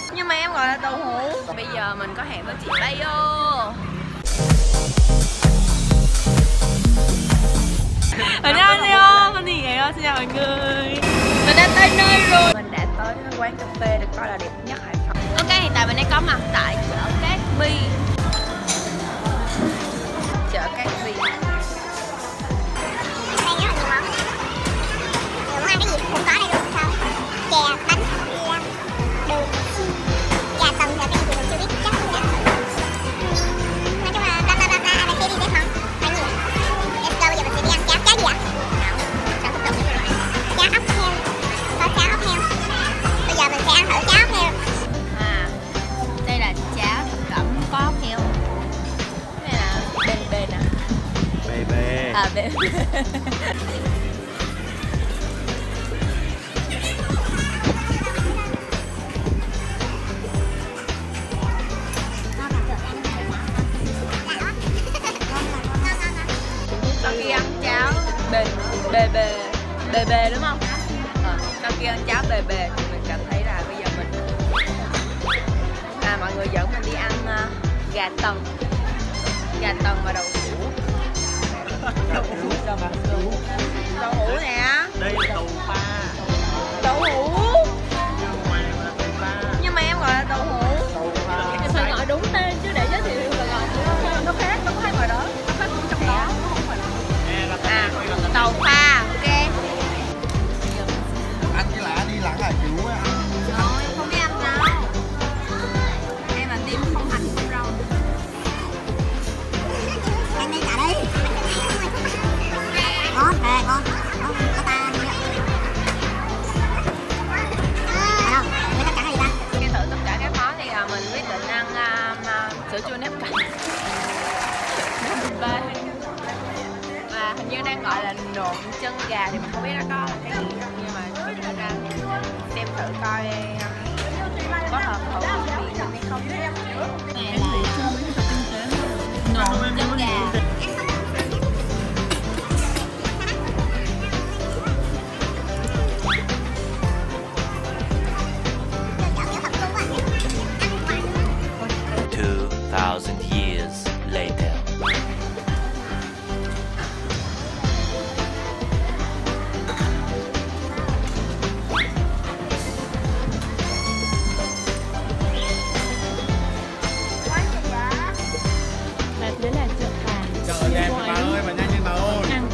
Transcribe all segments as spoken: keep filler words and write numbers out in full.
Nhưng mà em gọi là đậu hũ. Bây giờ mình có hẹn với chị Bayo. 안녕하세요, 선생님이에요. Xin chào mọi người. Mình đã tới nơi rồi. Mình đã tới quán cà phê được coi là đẹp nhất Hải Phòng. Ok, hiện tại mình đang có mặt tại chợ Cát Bi. Chợ Cát Bi. À, bê. Sau khi ăn cháo bê bê bê bê bê đúng không? À, sau khi ăn cháo bê bê thì mình cảm thấy là bây giờ mình à mọi người dẫn mình đi ăn uh, gà tần, gà tần và đậu hũ. Đậu hũ đâu mà đậu hũ nè. Đây là đậu pha. Đậu hũ. Nhưng mà em gọi là đậu hũ. Em phải gọi đúng tên chứ để giới thiệu là gọi nó khác, nó có hai ngoài đó, nó khác trong đó, nó không phải. À, đậu pha, ok. Ăn cái lá đi lá cải cứu á. Thôi, em không biết ăn đâu. Em là tim không hành không rau. Ăn đi cả đi. Ngon, thề ngon. Ngon, có ta đi ạ. À, đâu, với tất cả gì ta? Khi thử tất cả các món thì uh, mình quyết định ăn uh, uh, sữa chua nếp canh. Và, và hình như đang gọi là nộm chân gà thì mình không biết nó có là cái gì. Nhưng mà mình đã ra xem thử coi uh, có hợp khẩu vị mình hay không. Này là nộm chân gà. two thousand years later. Đấy là chợ hàng. Chợ đẹp bà ơi, bà nhanh lên bà ơi. Ăn.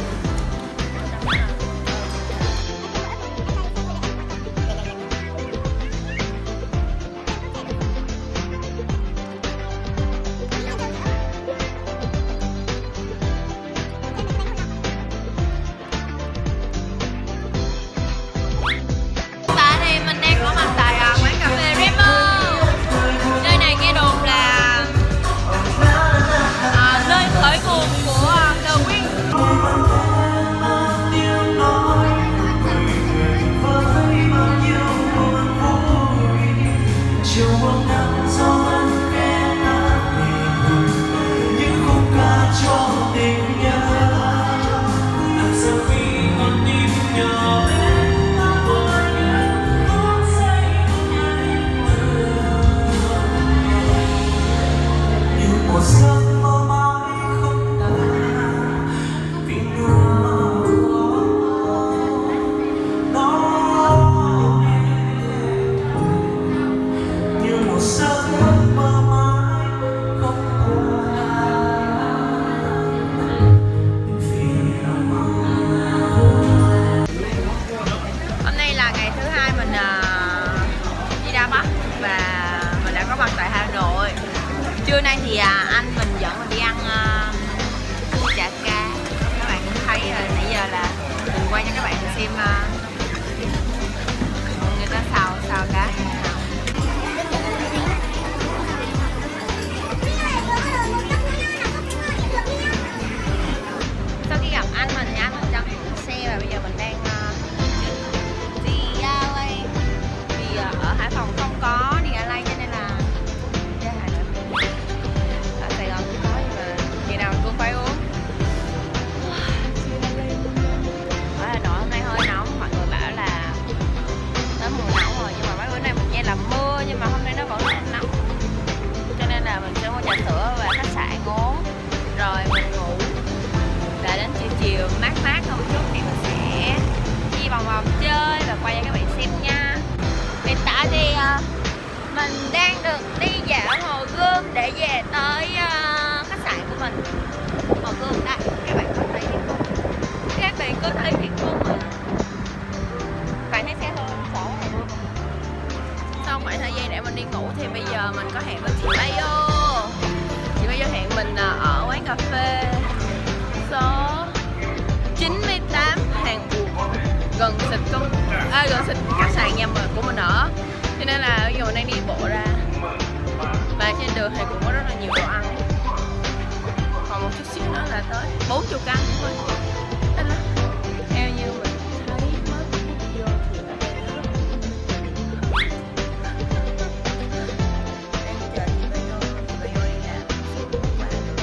Trưa nay thì à, anh mình dẫn mình đi ăn uh, chả cá. Các bạn cũng thấy rồi, nãy giờ là mình quay cho các bạn xem uh, người ta xào xào cá như thế nào. Sau khi gặp anh mình thì anh mình cho mình xe và bây giờ mình đang uh, đi a lây. Vì uh, ở Hải Phòng không có đi a lây cho nên là ở Sài Gòn cũng có, nhưng mà ngày nào mình cũng phải uống. Ở Hà Nội hôm nay hơi nóng, mọi người bảo là tới mùa nóng rồi, nhưng mà mấy bữa nay mình nghe là mưa, nhưng mà hôm nay nó vòng vòng chơi và quay cho các bạn xem nha. Hiện tại thì uh, mình đang được đi dạo Hồ Gươm để về tới uh, khách sạn của mình. Hồ Gươm đây, các bạn có thấy không? Các bạn có thấy không ạ? Bạn thấy xe hơi sợ Hồ Gươm. Sau khoảng thời gian để mình đi ngủ thì bây giờ mình có hẹn với chị Bayo. Chị Bayo hẹn mình ở quán cà phê số chín mươi tám Hàng Buồm, gần xịt công à, gần xịt khách sạn nhà mình của mình ở. Cho nên là bây giờ mình đang đi bộ ra và trên đường thì cũng có rất là nhiều đồ ăn. Còn một chút xíu nữa là tới bốn mươi căn thôi. Thích lắm. Theo như mình thấy mất vô thì ở đây rất đang chờ chị Bayo, chị Bayo đi làm xuống qua được.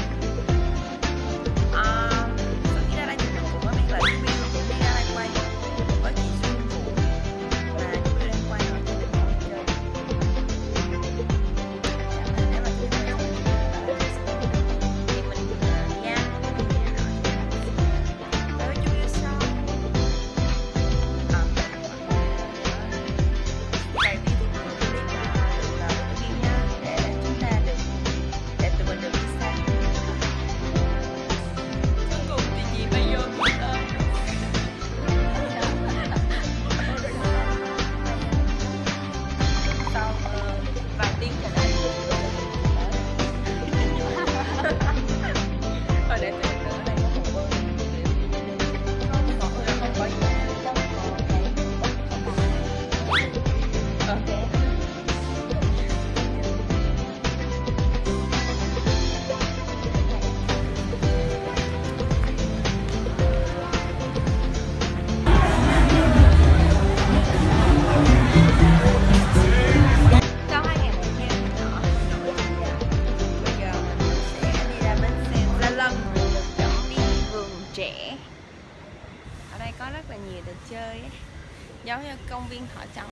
À, sau khi ra đây thì mình cũng có biết là chị Bayo cũng đi ra đây quay với chị Xuân Vũ và chị Bayo đang quay rồi cho nên không chơi. Chắc là nếu mà chị Bayo không chơi thì mình nha tới chú yêu sau. À, tại vì thì mình cũng biết là được là chú yêu nha để chúng ta được để tụi mình được đi xa. Cuối cùng thì chị Bayo cũng tới. Sau uh, vài tiếng trở lại thôi để từ từ ở đây có hồ bơi không không không có gì đâu, có cái ok. Trong hai ngày một đêm ở Hà Nội thì à, bây giờ mình sẽ đi ra bến xe Gia Lâm dẫn đi vườn trẻ. Ở đây có rất là nhiều đồ chơi ấy, giống như công viên Thọ Trắng.